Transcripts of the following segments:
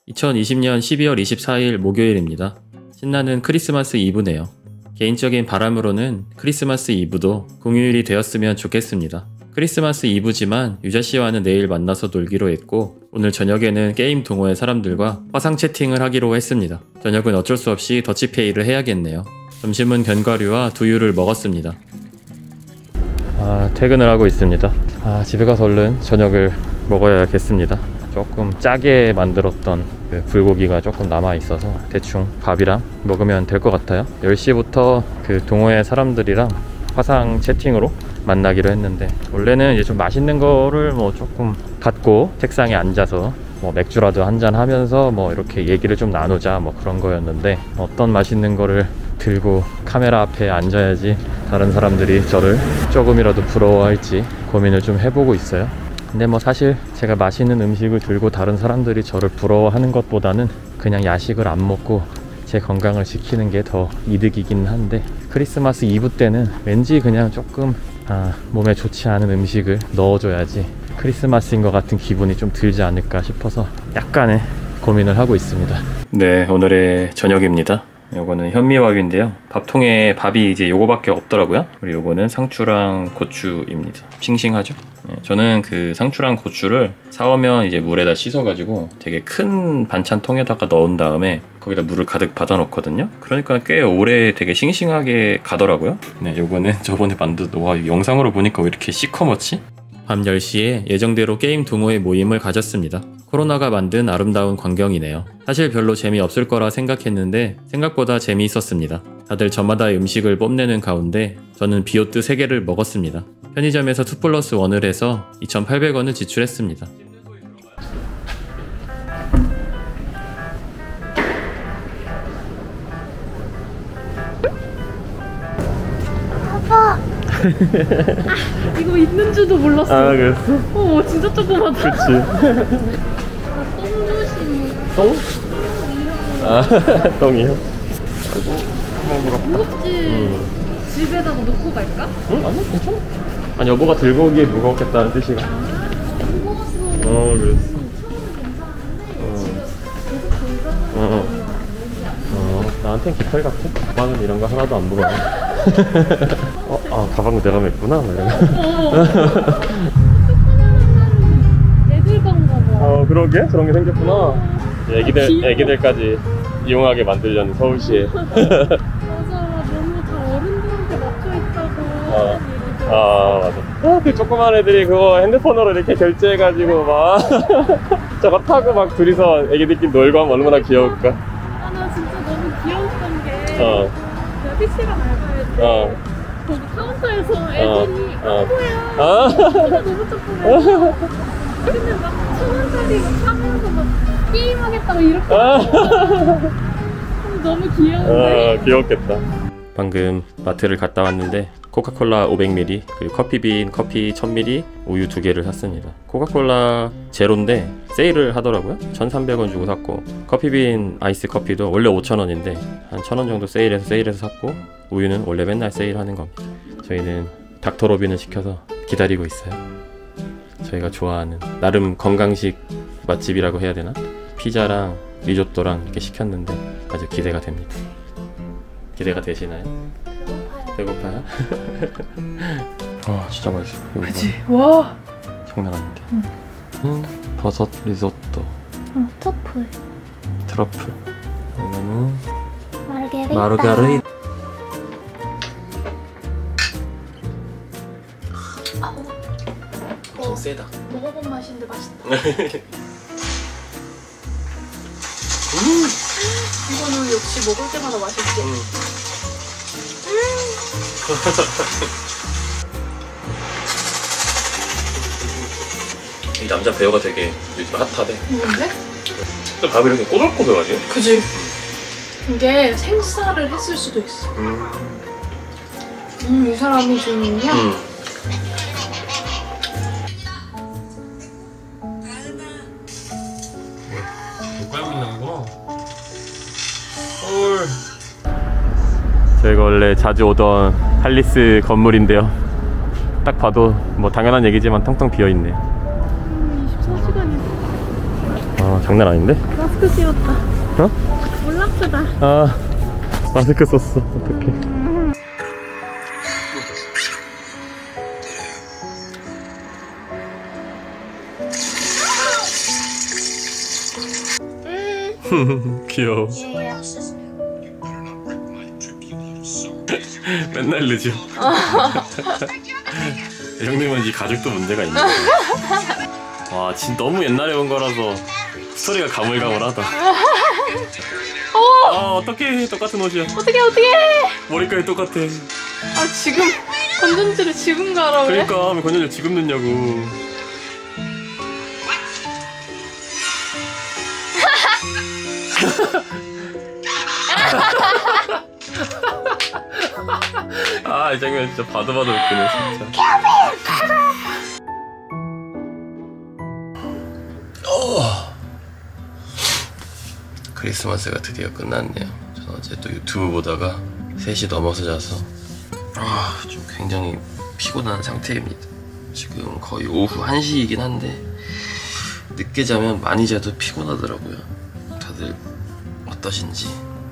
2020년 12월 24일 목요일입니다. 신나는 크리스마스 이브네요. 개인적인 바람으로는 크리스마스 이브도 공휴일이 되었으면 좋겠습니다. 크리스마스 이브지만 유자씨와는 내일 만나서 놀기로 했고, 오늘 저녁에는 게임 동호회 사람들과 화상 채팅을 하기로 했습니다. 저녁은 어쩔 수 없이 더치페이를 해야겠네요. 점심은 견과류와 두유를 먹었습니다. 퇴근을 하고 있습니다. 집에 가서 얼른 저녁을 먹어야겠습니다. 조금 짜게 만들었던 그 불고기가 조금 남아있어서 대충 밥이랑 먹으면 될 것 같아요. 10시부터 그 동호회 사람들이랑 화상 채팅으로 만나기로 했는데, 원래는 이제 좀 맛있는 거를 뭐 조금 갖고 책상에 앉아서 뭐 맥주라도 한잔 하면서 뭐 이렇게 얘기를 좀 나누자 뭐 그런 거였는데, 어떤 맛있는 거를 들고 카메라 앞에 앉아야지 다른 사람들이 저를 조금이라도 부러워할지 고민을 좀 해보고 있어요. 근데 뭐 사실 제가 맛있는 음식을 들고 다른 사람들이 저를 부러워하는 것보다는 그냥 야식을 안 먹고 제 건강을 지키는 게 더 이득이긴 한데, 크리스마스 이브 때는 왠지 그냥 조금 몸에 좋지 않은 음식을 넣어줘야지 크리스마스인 것 같은 기분이 좀 들지 않을까 싶어서 약간의 고민을 하고 있습니다. 네, 오늘의 저녁입니다. 요거는 현미밥인데요. 밥통에 밥이 이제 요거밖에 없더라고요. 그리고 요거는 상추랑 고추입니다. 싱싱하죠? 네, 저는 그 상추랑 고추를 사오면 이제 물에다 씻어가지고 되게 큰 반찬통에다가 넣은 다음에 거기다 물을 가득 받아 놓거든요. 그러니까 꽤 오래 되게 싱싱하게 가더라고요. 네, 요거는 저번에 만든 영상으로 보니까 왜 이렇게 시커멓지? 밤 10시에 예정대로 게임 동호회 모임을 가졌습니다. 코로나가 만든 아름다운 광경이네요. 사실 별로 재미없을 거라 생각했는데 생각보다 재미있었습니다. 다들 저마다의 음식을 뽐내는 가운데 저는 비오트 3개를 먹었습니다. 편의점에서 2+1을 해서 2,800원을 지출했습니다. 아빠! 이거 있는 줄도 몰랐어. 그랬어? 진짜 조그맣다. 그치. 똥 조심. 똥? 똥이요? 무겁지? 집에다가 놓고 갈까? 응? 아니, 괜찮아. 아니, 여보가 들고 오기에 무겁겠다는 뜻이가. 무거웠어. 그랬어. 나한텐 깃털 같아. 가방은 이런 거 하나도 안 무거워. 가방 내가 맸구나. 애들 건가 봐. 그러게? 저런 게 생겼구나. 애기들까지 이용하게 만들려는 서울시에. 맞아, 너무 다 어른들한테 맞춰 있다고. 맞아. 그 조그만 애들이 그거 핸드폰으로 이렇게 결제해가지고 막 저거 타고 막 둘이서 애기들끼리 놀고 하면 얼마나 귀여울까. 나 진짜 너무 귀여웠던 게 내가 PC방 알바했는데 거기 카운터에서 애들이 뭐야 진짜 너무 조그매. 근데 막 1,000원짜리 막 사면서 막 게임하겠다고 이렇게 너무 귀여운데? 귀엽겠다. 방금 마트를 갔다 왔는데 코카콜라 500ml 그리고 커피빈 커피 1000ml 우유 2개를 샀습니다. 코카콜라 제로인데 세일을 하더라고요. 1,300원 주고 샀고, 커피빈 아이스 커피도 원래 5,000원인데 한 1,000원 정도 세일해서 샀고, 우유는 원래 맨날 세일하는 겁니다. 저희는 닥터로빈을 시켜서 기다리고 있어요. 저희가 좋아하는 나름 건강식 맛집이라고 해야 되나? 피자랑 리조또랑 이렇게 시켰는데 아주 기대가 됩니다. 기대가 되시나요? 배고파요? 진짜 맛있어. 그치? 와! 장난 아닌데. 버섯 리조또. 트러플. 이거는 마르가리타. 좀 세다. 먹어본 맛인데 맛있다. 이거는 역시 먹을 때마다 맛있지? 이 남자 배우가 되게 요즘 핫하대. 뭔데? 밥이 이렇게 꼬들꼬들하지? 그지? 이게 생쌀을 했을 수도 있어. 이 사람이 주는요? 깔고 있는 거. 헐. 저희가 원래 자주 오던 할리스 건물인데요. 딱 봐도 뭐 당연한 얘기지만 텅텅 비어있네. 24시간이 장난 아닌데? 마스크 씌웠다. 어? 몰랐다. 아, 마스크 썼어. 어떡해. 귀여워. 맨날 늦어. 이 정도면 이 가죽도 문제가 있네. 와, 진짜 너무 옛날에 온 거라서 스토리가 가물가물하다. 아, 어떡해. 똑같은 옷이야. 어떻게 머리까지 똑같아. 아 지금 건전지를 지금 가라 왜? 그러니까 왜 건전지 지금 넣냐고. 아, 이 장면 진짜 봐도 웃기네 진짜. 크리스마스가 드디어 끝났네요. 저는 어제 또 유튜브 보다가 3시 넘어서 자서 좀 굉장히 피곤한 상태입니다. 지금 거의 오후 1시이긴 한데 늦게 자면 많이 자도 피곤하더라고요. 다들 어떠신지.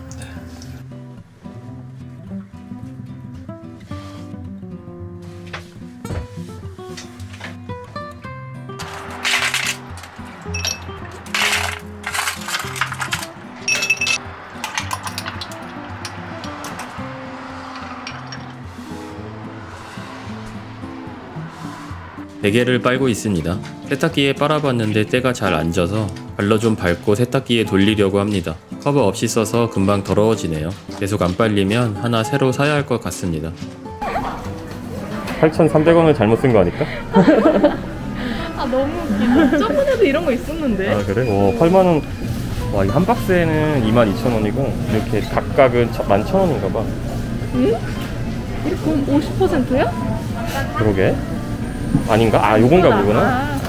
베개를 빨고 있습니다. 세탁기에 빨아봤는데 때가 잘 안 져서 발로 좀 밟고 세탁기에 돌리려고 합니다. 커버 없이 써서 금방 더러워지네요. 계속 안 빨리면 하나 새로 사야 할 것 같습니다. 8,300원을 잘못 쓴 거 아닐까? 아 너무 웃기다. 저번에도 이런 거 있었는데. 아 그래? 8만원. 와, 이 한 박스에는 22,000원이고 이렇게 각각은 11,000원인가 봐. 응? 그럼 50%야? 그러게. 아닌가? 아, 요건가 보구나.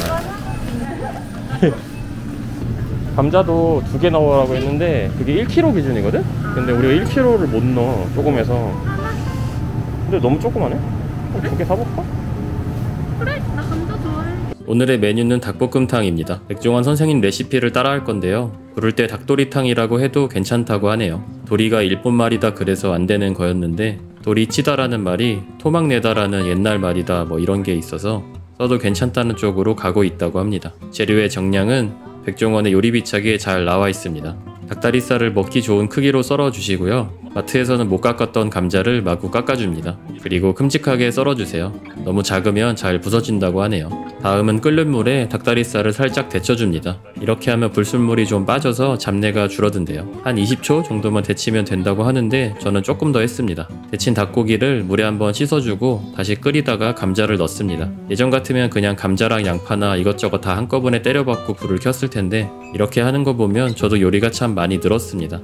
감자도 2개 넣으라고 했는데 그게 1kg 기준이거든? 근데 우리가 1kg를 못 넣어. 조금해서. 근데 너무 조그마네? 2개 사볼까? 그래, 나 감자 좋아해. 오늘의 메뉴는 닭볶음탕입니다. 백종원 선생님 레시피를 따라할 건데요. 부를 때 닭도리탕이라고 해도 괜찮다고 하네요. 도리가 일본 말이다 그래서 안 되는 거였는데 도리치다라는 말이 토막내다라는 옛날 말이다 뭐 이런 게 있어서 써도 괜찮다는 쪽으로 가고 있다고 합니다. 재료의 정량은 백종원의 요리비책에 잘 나와 있습니다. 닭다리살을 먹기 좋은 크기로 썰어 주시고요. 마트에서는 못 깎았던 감자를 마구 깎아줍니다. 그리고 큼직하게 썰어주세요. 너무 작으면 잘 부서진다고 하네요. 다음은 끓는 물에 닭다리살을 살짝 데쳐줍니다. 이렇게 하면 불순물이 좀 빠져서 잡내가 줄어든대요. 한 20초 정도만 데치면 된다고 하는데 저는 조금 더 했습니다. 데친 닭고기를 물에 한번 씻어주고 다시 끓이다가 감자를 넣습니다. 예전 같으면 그냥 감자랑 양파나 이것저것 다 한꺼번에 때려박고 불을 켰을 텐데 이렇게 하는 거 보면 저도 요리가 참 많이 늘었습니다.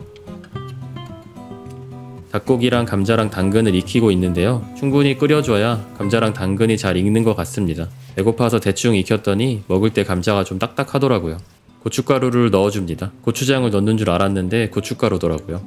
닭고기랑 감자랑 당근을 익히고 있는데요. 충분히 끓여줘야 감자랑 당근이 잘 익는 것 같습니다. 배고파서 대충 익혔더니 먹을 때 감자가 좀 딱딱하더라고요. 고춧가루를 넣어줍니다. 고추장을 넣는 줄 알았는데 고춧가루더라고요.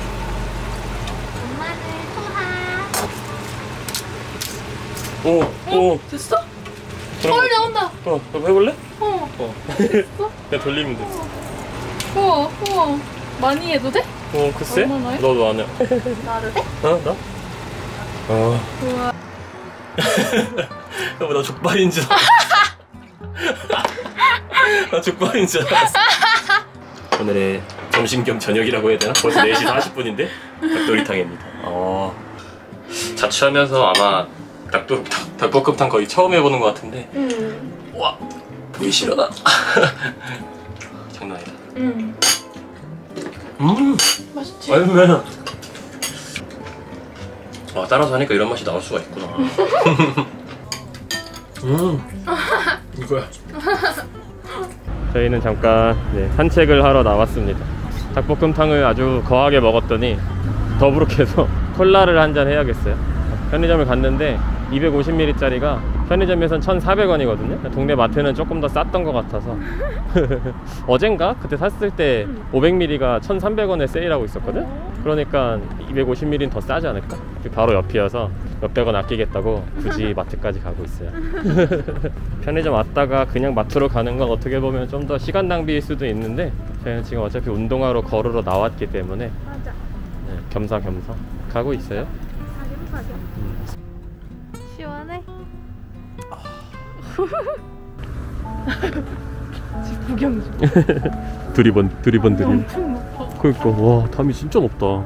오, 됐어? 헐 나온다. 해볼래? 됐어? 그냥 돌리면 됐어. 우와. 많이 해도 돼? 글쎄? 얼마나 해? 너도 안 해. 나도 돼? 나? 우와. 여보, 나 족발인 줄 알았어. 나 족발인 줄 알았어. 오늘의 점심 겸 저녁이라고 해야 되나? 벌써 4시 40분인데? 닭도리탕입니다. 자취하면서 아마 닭볶음탕 거의 처음 해보는 것 같은데 와, 보기 싫어다. 장난 아니다. 맛있지? 얼마나 따라서 하니까 이런 맛이 나올 수가 있구나. 이거야. 저희는 잠깐 산책을 하러 나왔습니다. 닭볶음탕을 아주 거하게 먹었더니 더부룩해서 콜라를 한잔 해야겠어요. 편의점을 갔는데 250ml 짜리가 편의점에선 1,400원이거든요. 동네 마트는 조금 더 쌌던 것 같아서 어젠가? 그때 샀을 때 500ml가 1,300원에 세일하고 있었거든? 그러니까 250ml는 더 싸지 않을까? 바로 옆이어서 몇백 원 아끼겠다고 굳이 마트까지 가고 있어요. 편의점 왔다가 그냥 마트로 가는 건 어떻게 보면 좀 더 시간 낭비일 수도 있는데 저희는 지금 어차피 운동하러 걸으러 나왔기 때문에 맞아. 네, 겸사겸사 가고 있어요. 가격. 시원해? 지금 구경 중. 두리번. 엄청 높아. 그러니까 와 담이 진짜 높다.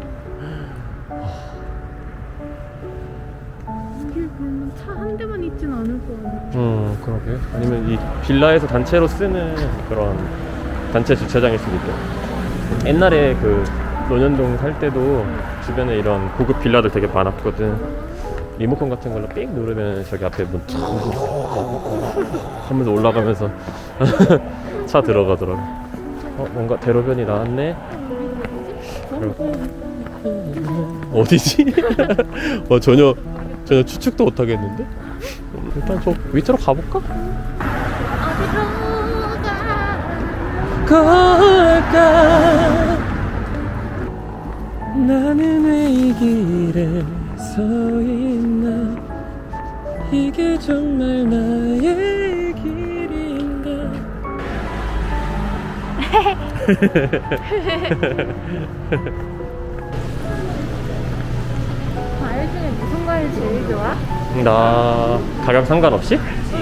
여기 보면 차 한 대만 있진 않을 거 아니야. 그러게. 아니면 이 빌라에서 단체로 쓰는 그런 단체 주차장일 수도 있고. 옛날에 그 논현동 살 때도 주변에 이런 고급 빌라들 되게 많았거든. 리모컨 같은 걸로 삑 누르면 저기 앞에 문 하면서 올라가면서 차 들어가더라고. 뭔가 대로변이 나왔네. 어디지? 전혀 추측도 못 하겠는데. 일단 저 밑으로 가볼까? 걸까? 나는 왜 이 길에 서 있나? 이게 정말 나의 길인가? 과일 중에 무슨 과일 제일 좋아? 나 가격 상관없이?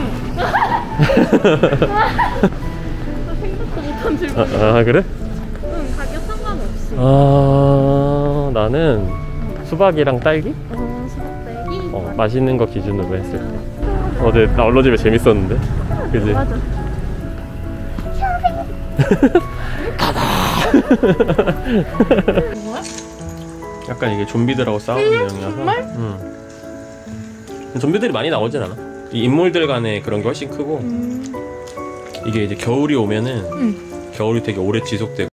생각도 못한 질문. 그래? 응, 가격 상관없이. 나는 수박이랑 딸기? 수박딸기? 맛있는 거 기준으로 했을 때. 어제 나 얼러집에 재밌었는데. 그지? 맞아. 뭐야? 약간 이게 좀비들하고 싸우는 내용이라서. 정말? 좀비들이 많이 나오진 않아. 이 인물들 간의 그런 게 훨씬 크고 이게 이제 겨울이 오면은 겨울이 되게 오래 지속되고